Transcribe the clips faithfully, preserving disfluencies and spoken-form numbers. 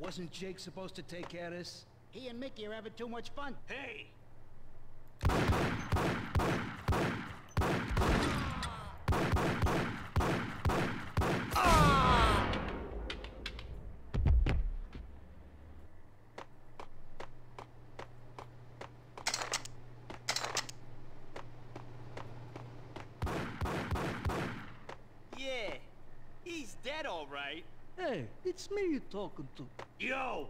Wasn't Jake supposed to take care of this? He and Mickey are having too much fun. Hey! Yeah, he's dead all right. Hey, it's me you're talking to. Yo!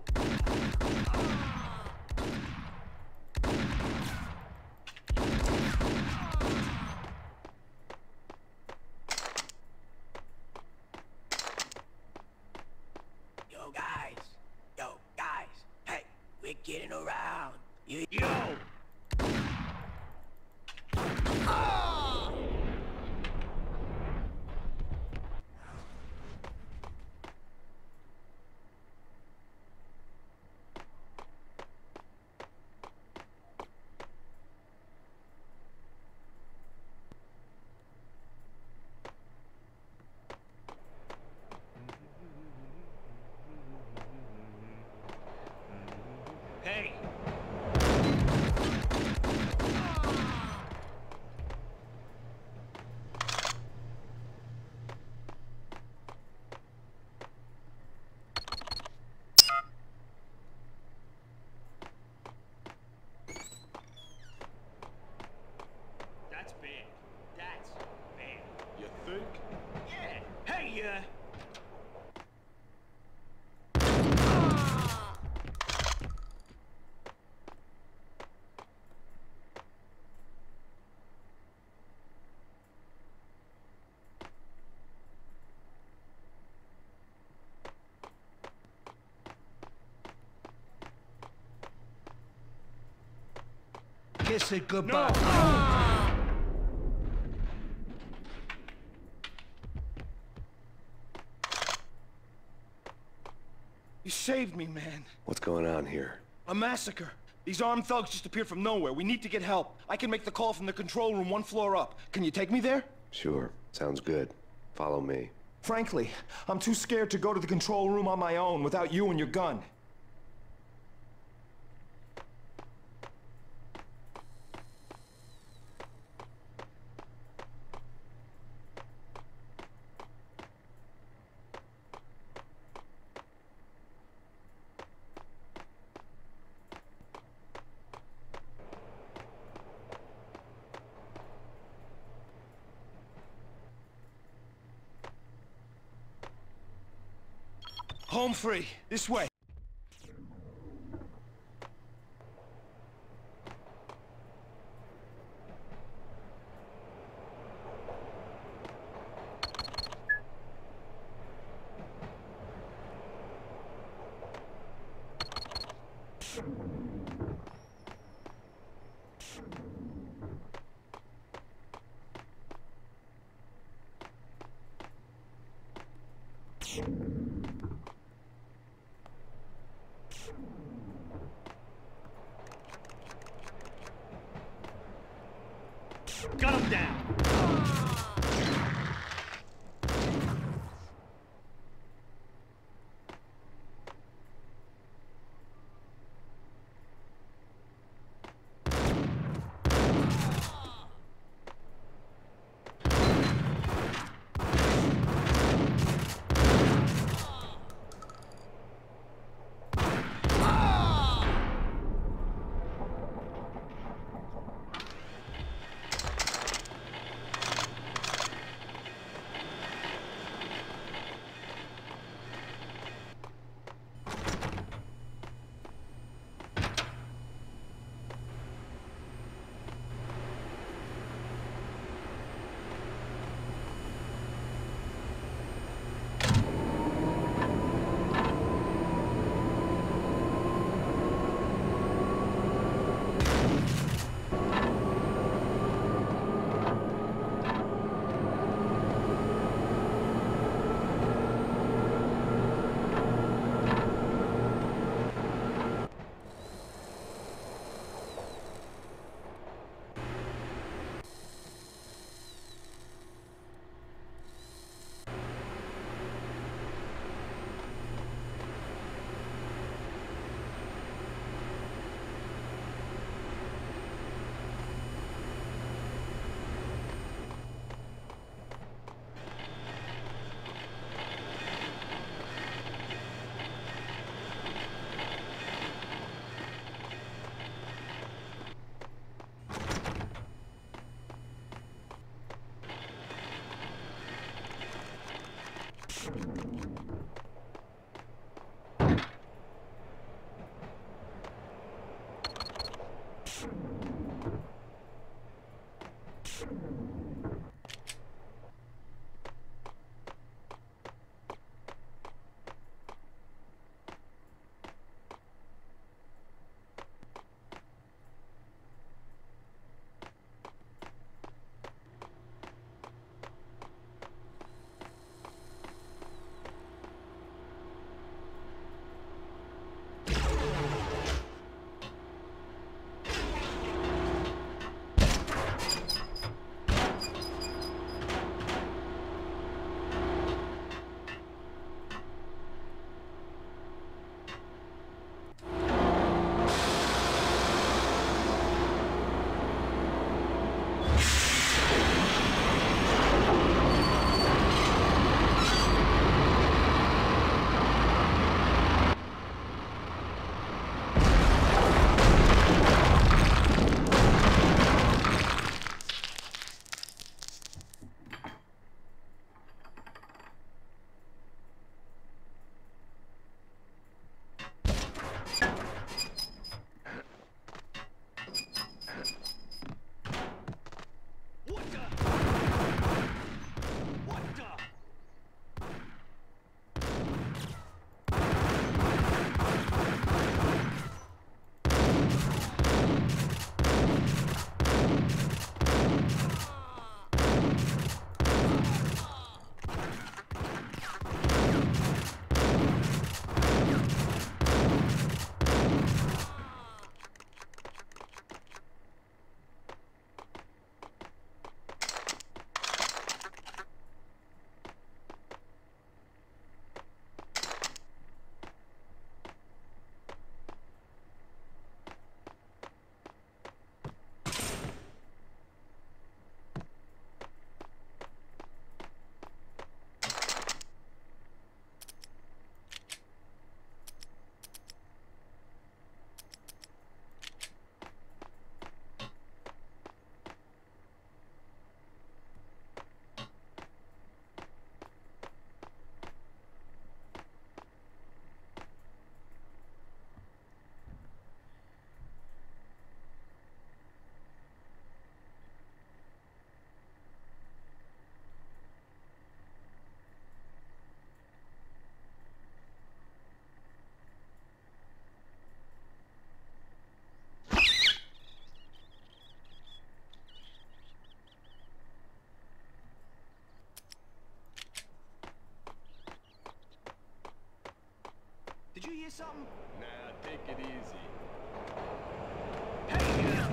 Yo, guys. Yo, guys. Hey, we're getting around. You... Yo! Hey! That's bad. That's bad. You think? Yeah! Hey, uh... Kiss it goodbye. No. You saved me, man. What's going on here? A massacre. These armed thugs just appeared from nowhere. We need to get help. I can make the call from the control room one floor up. Can you take me there? Sure, sounds good. Follow me. Frankly, I'm too scared to go to the control room on my own without you and your gun. Home free. This way. Gun him down! Did you hear something? Nah, take it easy. Hey, uh,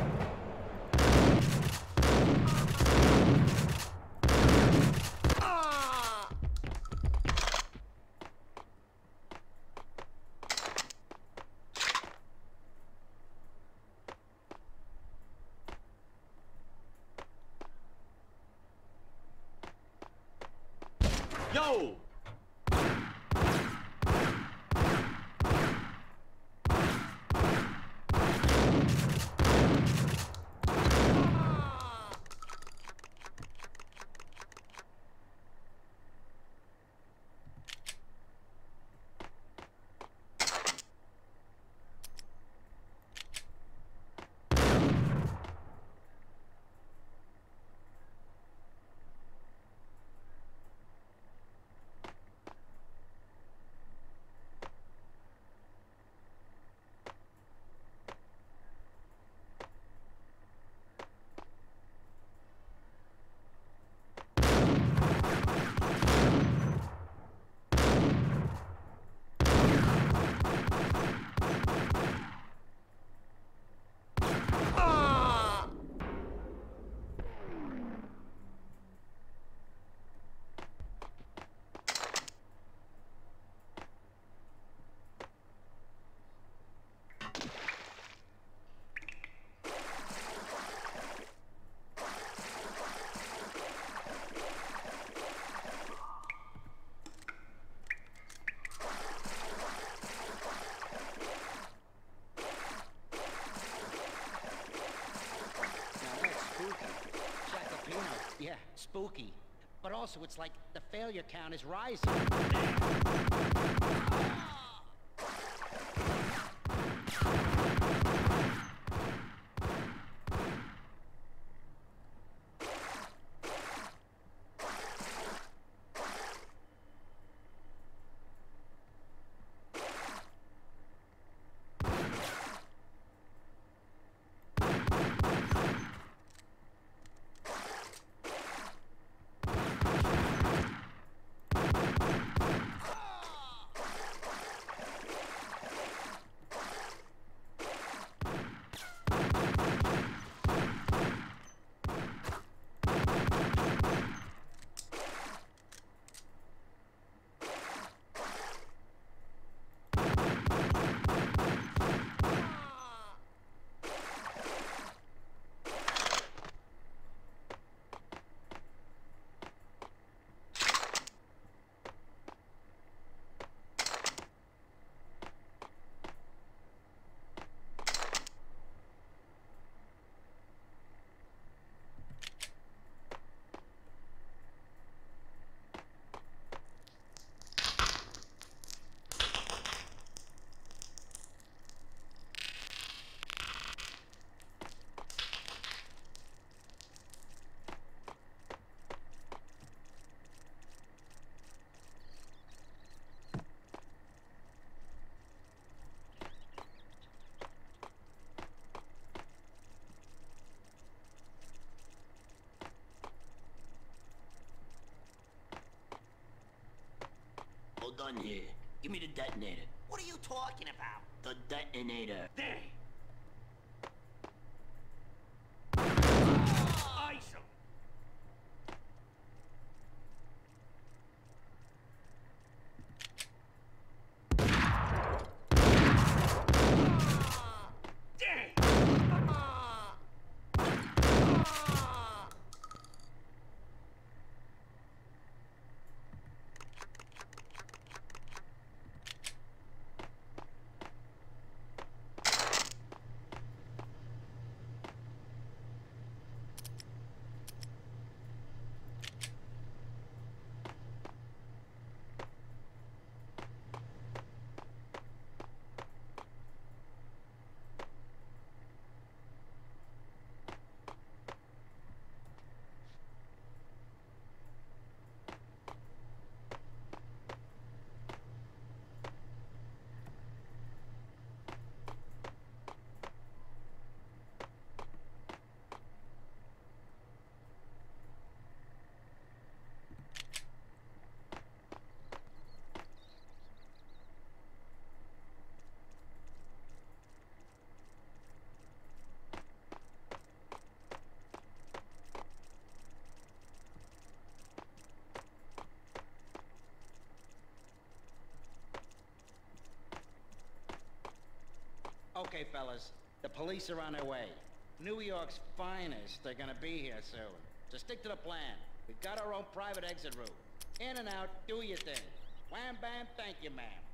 Yo! Spooky. but also it's like the failure count is rising. Hold on here. Give me the detonator. What are you talking about? The detonator. There. Ice 'em. Okay, fellas, the police are on their way. New York's finest are gonna be here soon. So stick to the plan. We've got our own private exit route. In and out, do your thing. Wham bam, thank you, ma'am.